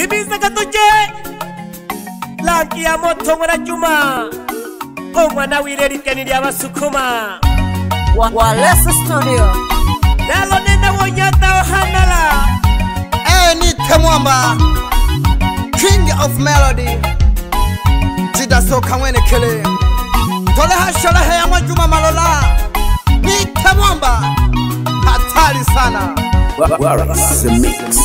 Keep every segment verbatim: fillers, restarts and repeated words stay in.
Ibiza katoje Lanki ya moto ngora juma Omwana wireri kenili abasukuma Walesa Studio Nalo nena wonyata ohanala Eh Nite Mwamba King of Melody Jida soka mwene kele Tole hashala heya mwajuma malola Nite Mwamba Hatari sana Waris Mix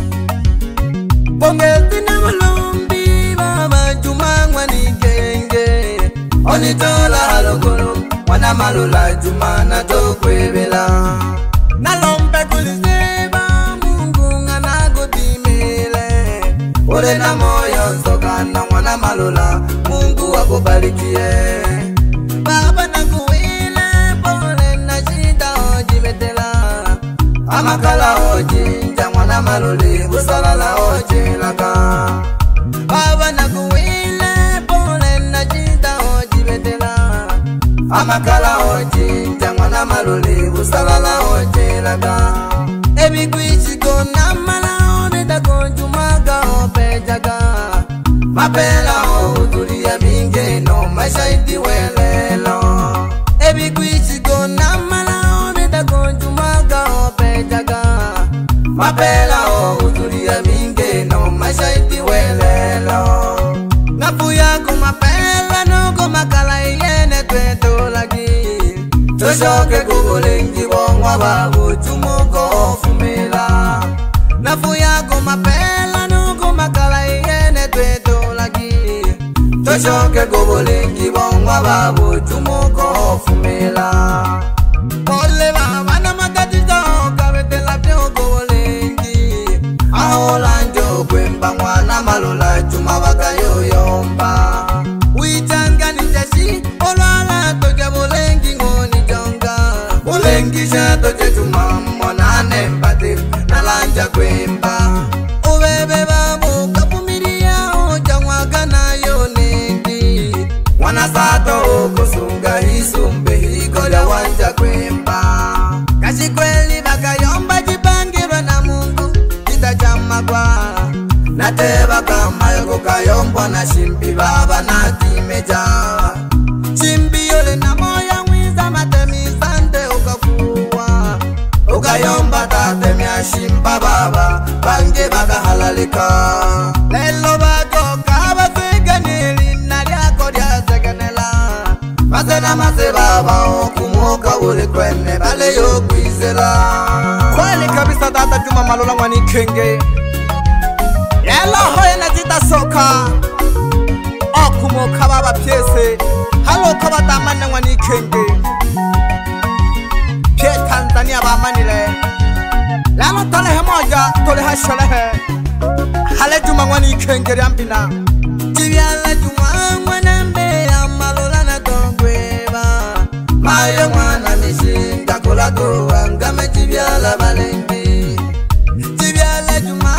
Pongezi na mulumbi Baba juma mwani genge Onitola halogoro Wana malola juma na tokwebela Nalombe kuliseba Mungu ngana godimele Ule na moyo soka na wana malola Mungu wakubalikie Baba na kuwile Pole na shida ojibetela Amakala ojinja wana malole Busalala ojilaka Baba na kuwile Pole na shida ojibetela Amakala ojinja wana malole Busalala ojilaka Ebi kuichi kona mala Oneda konjumaga opejaga Mapela otulia mingeno Mashaidi welelo Ebi kuichi kona mala Oneda konjumaga opejaga Mapela otulia mingeno Mashaidi welelo Nafu yako mapela Nuko makala iyene tweto lagi Toshoke kubulengi Wongwa babu chumuko ofumela Nafu yako mapela Nuko makala iyene tweto lagi Toshoke kubulengi Wongwa babu chumuko ofumela Ole baba na matatizo Kabetela pyo kubulengi Ahola njo kwemba Mwana malola chuma waka yoyomba Uitanga nijashi Olwala toja bulengi ngoni jonga Bulengi shato chechuma Mwana nempate Nalanja kwemba Ubebe babu kapumiria Oja mwagana yonindi Mwana sato kusunga Hisumbe hikoja wanja kwemba Kashi kweli baka yomba Jipangirwa na Mungu Kita chama kwa Nateba kama yoko kayombwa na shimbi baba na timeja Shimbi yole na moya mwiza matemi sante ukafuwa Ukayomba tatemi ya shimba baba Bange baka halalika Lelo bako kaba seganili Nariako dia seganela Masena mase baba okumuoka ule kwene Bale yoku izela Kweli kabisa tata juma malola wani kenge Yelo hoye na jita soka Okumoka baba piese Halo kaba damane wani kenge Pie Tanzania ba manile Lalo tole he moja tole ha shalehe Hale juma wani kenge riambina Jivyala juma mwanembe ya malola na tongweba Maye mwana mishinga kula towa Ngame jivyala balengi Jivyala juma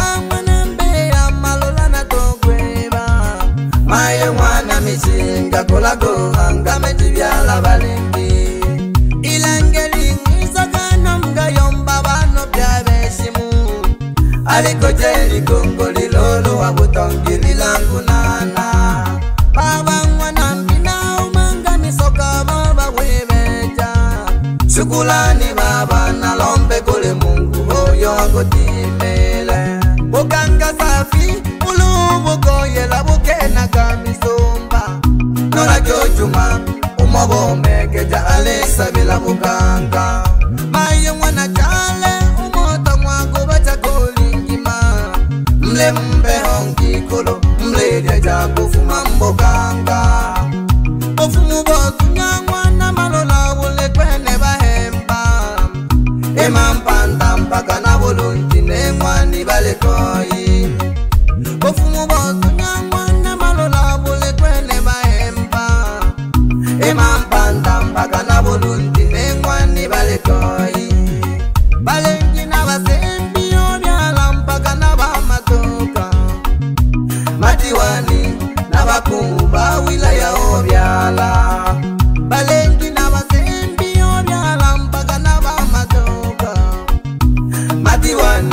Maye mwana mishinga kulago Angame jivyala balengi Ilangeli ngisakana mga yomba Bano pya beshimu Aliko jeli gongoli lolo Wabutongi lilangu nana Baba mwana mpina umanga misoka baba webeja Shukulani baba nalombe kule Mungu Hoyo wakotimele Bukanga safi Ulubu koye la bukena kamisumba Nora kyojuma Umobo mekeja alisa bila bukanga Maye mwana chale Umota mwako bacha kolingima Mle mbe hongi kolo Mle deja kufuma mbokanga Kufumu bozu nyangwana Malola ule kwene bahemba Ema mpanda mpaka na bulunji Nengwani bale koi Kufumu bozu nyangwana Malola ule kwene bahemba Ema mpanda mpaka na bulunji Nengwani bale koi Balengi na basembi Obyala mpaka na bamatoka Matiwani na bakumu ba wilaya Obyala Balengi na basembi Obyala mpaka na bamatoka Matiwani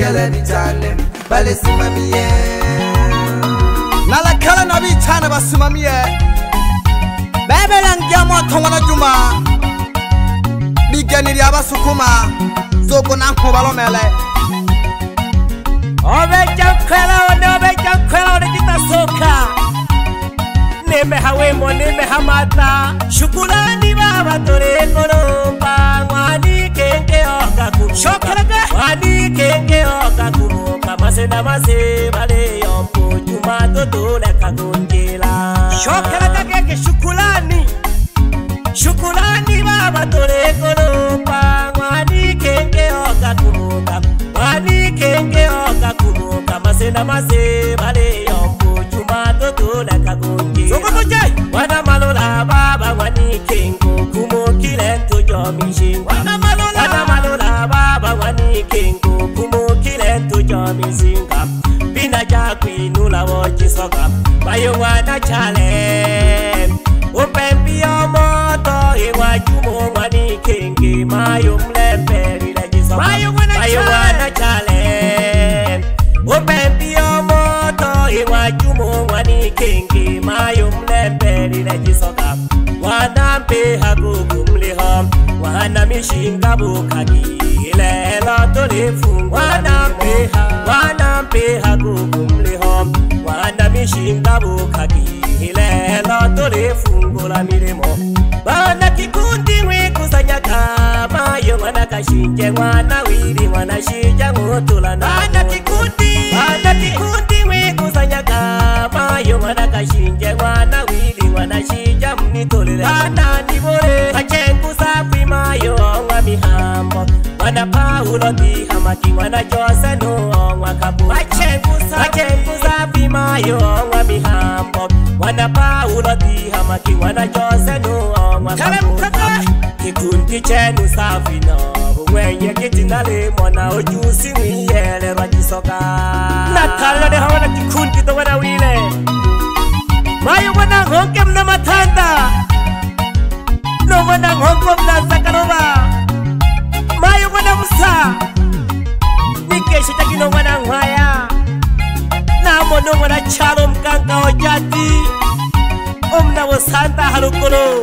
bele bichane bale simamiye nala kala na bichane basimamiye bebe langia moto wana juma bigeni lya basukuma zoko nanko balomele obeja kwela one obeja kwela one kitasoka neme hawemo neme hamata shukrani baba tore koromba mwani kenge okaku shokraka mwani kenge okaku kama sena mase bale yompo juma toto le kagongela shokraka keke shukrani shukrani baba tore koromba mwani kenge okaku mwani kenge okaku kama sena mase bale yompo juma toto le kagongela wana malola baba wani kengo kumukile ntujo mishinga wana malola wana malola baba wani kengo kumukile ntujo mishinga bina jakwinula wojisoga bayo wana chale upembi omoto ewa jumo wani kenge mayo mlembeli lejisoga bayo wana chale upembi omoto ewa jumo wani kenge mayo mlembeli lejisoga wana mpe hagugu mliho wana mishinga bukagi lelo tulifungu wana mpe wana mpe hagugu mliho wana mishinga bukagi lelo tulifungu la milimo wana kikundi mwikusanyaka mayo wana kashinje wana wili wana shija ngutula wana kikundi wana kikundi mwikusanyaka mayo wana kashinje wana wili wana shija mnitolele wana nibore hachengu safi mayo ngwa mihambo wana paulo di hamaki wana jose no ngwa kabu hachengu safi mayo ngwa mihambo wana paulo di hamaki wana jose no ngwa kabu kikundi chenu safi no mwenye kitinale mwana ojusi mwiyele rajisoka natala de hawana kikundi to wana wile mayo wana honke mna matanda no wana honko mna sakarova mayo wana musa nikeshe takino wana nwaya na mono wana chalo mkanga ojati omna wasanta harukoro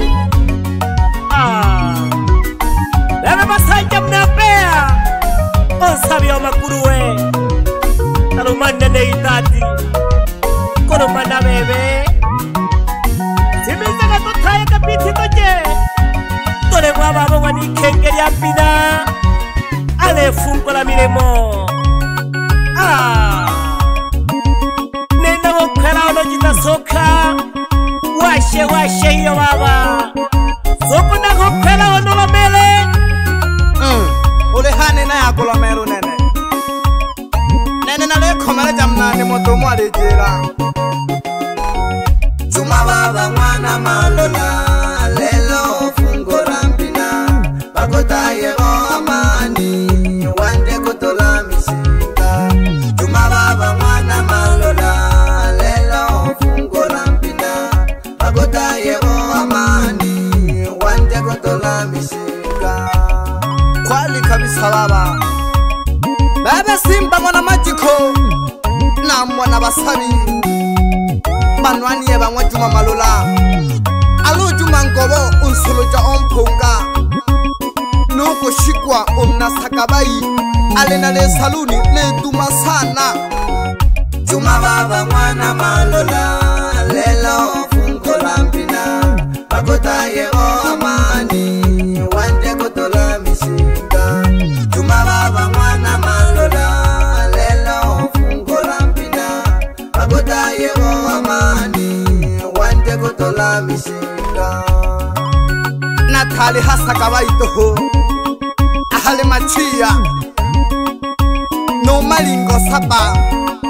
ah lebe masanja mna pea onsabi wa makuruwe narumane ne itati kono mana bebe simizaga totaye kapiti toje tole baba bongwa ni kengeri apina ale funko la milemo ah nenda wokala ono jita soka washe washe yo baba soko na wokala ono lo mele mm ole hane na ya kolo melo nene nene na le komala jamna ni moto mo alejera Juma baba mwana malola lelo fungo rampina bakota yego amani wande kotola mishinga Juma baba mwana malola lelo fungo rampina bakota yego amani wande kotola mishinga kwali kabisa baba baba simba mwana majiko na mwana basabi Manwani eba mwa Juma malola Alo Juma ngobo unsuluja ompunga Nuko shikwa umna sakabai Alena le saluni le duma sana Juma baba mwana malola Lelo funko lampina Bakota yego amani Wande kotola mishinga Juma baba mwana malola Lelo funko lampina Bakota yego amani Wande kotola mishinga Natali hasa kawaito Ahale machia No malingo sapa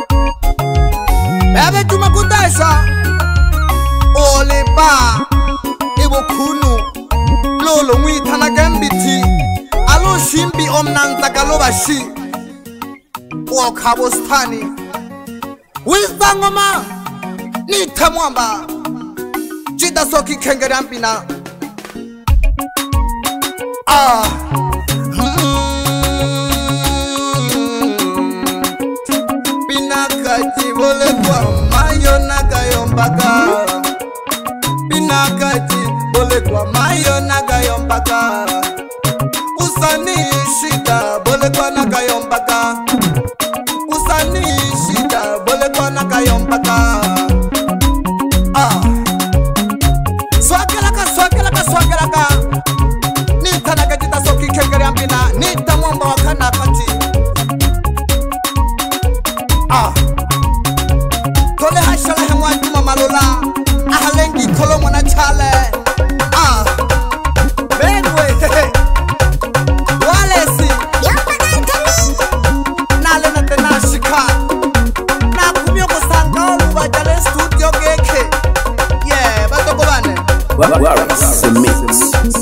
Bebe Juma kutaisha Ole ba Ibo kunu Lolo mwita na gembiti Alo shimbi omnanza galoba shi Wakabo stani Wizda ngoma Nita mwamba Jida soki kengeri ampina Ah yombaka usani shida bole kwana kayombaka usani shida bole kwana kayombaka ah swakelaka swakelaka swakelaka nitanaga jitasoki kengeri ambina nitamwomba wakana kati ah tole hashala hemwa juma malola ahalengi kolomo na chale ah bengwe walesi nale na tena shika na kumyo kusanga ubajale studio geke yeah batoko bane Wallace the Mix.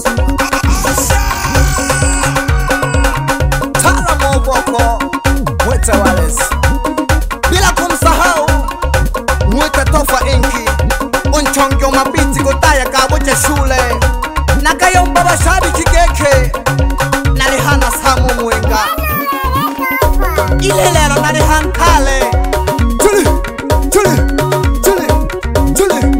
tala moboko mwete Wallace bila kumsahau mwete Tofa Inki unchongyo mabiti kutaya kabuche shule na kayomba bashabi kigeke nalihana samu mwenga ile lero nalihan kale tuli tuli tuli tuli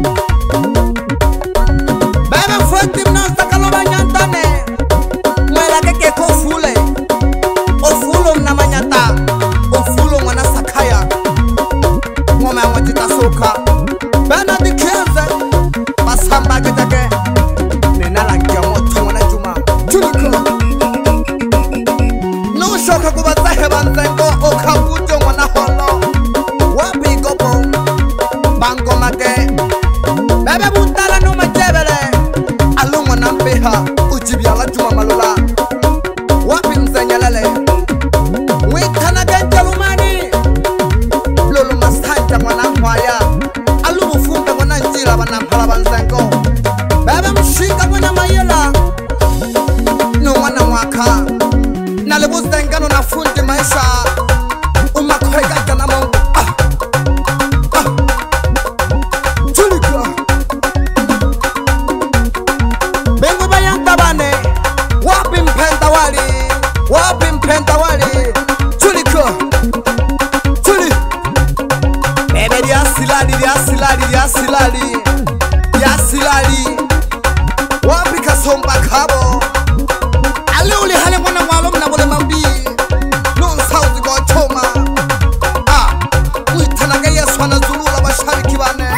bebe fueti mnosta kaloba nyantane mwela keke kofule ofulo mna manyata ofulo mwana sakaya ngoma ya mwajita soka bena dikeze basamba kitake ninalakia moto mwana juma tuliko nushoka kubazahe banzengo okabujo mwana holo wapi gobo bango make bebe butala no majebele alumwa na mpeha ujibiala juma malola wapi mzenyelele wikana genjalumani lolo masanja mwana hwaya alubu fumbe mwana njira banampala banzengo bebe mshika mwana mayela no mwana mwaka nalibuzengano na fundi maisha umakwegata na mungu ah ah tulika bengo bayanta bane wapi mpenda wali wapi mpenda wali tulika tuli bebe dia silali dia silali dia silali dia silali wapi kasomba kabo ale ule hale mwana mwalo mna bole mambi non sauti go choma ah uitanaga yesu anazulula mashariki bane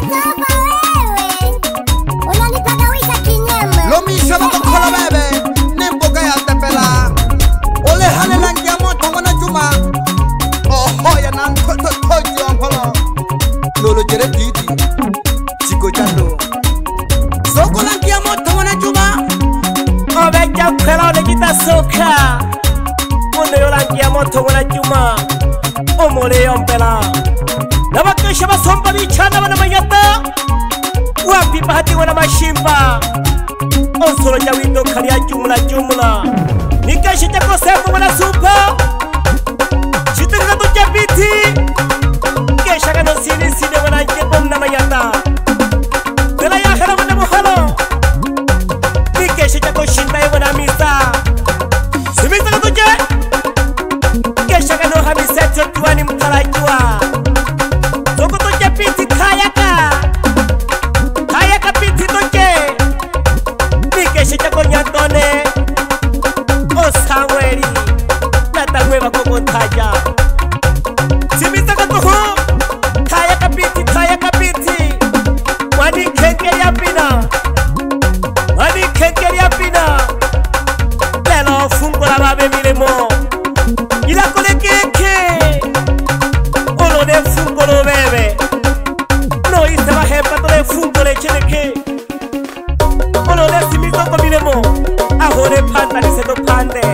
lomisha bakokola bebe nemboga ya tepela ole hale langia moto mwana juma oho ya na toto tojo ampolo lolo jere didi chiko chando soko langia moto mwana juma obeja kwela onekita soka muno yolangia moto mwana juma omole yombela nabakesha basomba bichana bana manyata wapi bahati wana mashimba osoro ja windo kalia jumla jumla nikesha jako sema wana supa chitanga to japiti kesha kano sini sini wana jebom na manyata tela ya hela wana mohalo nikesha jako shinda wana misa simita kato je kesha kano hamiseto tuwani mkalajua soko to japiti kayaka kayaka piti toje nikesha jako nyatone osaweri natangweba kokontaja simita kato hu kayaka piti kayaka piti wani kengeri apina wani kengeri apina lelo fungula babe milemo ila kole keke olone fungolo bebe no ise bahepa tole fungole cheneke olone simito ko milemo ahore panda liseto pande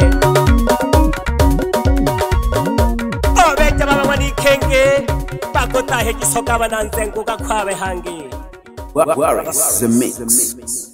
obeja baba wani kenge bakota heji soka bananzengu kakwabe hangi Wallace the Mix.